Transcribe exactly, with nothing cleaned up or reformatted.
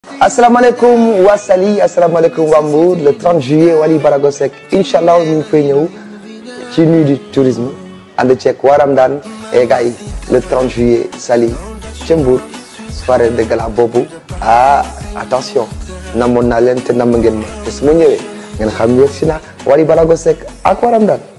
asalaamaaleykum waa Saly asalaamaaleykum waa Mbour le trente juillet Wally Seck incha allah ñu ngi fay ñëw ci nuit du tourisme ànd ceeg waram daan et gars yi le trente juillet Saly ca Mbour soirée de gala boobu ah attention namoon naa leen te nam ngeen ma te su ma ñëwee ngeen xam ne yegg si naa Wally Seck ak waram daan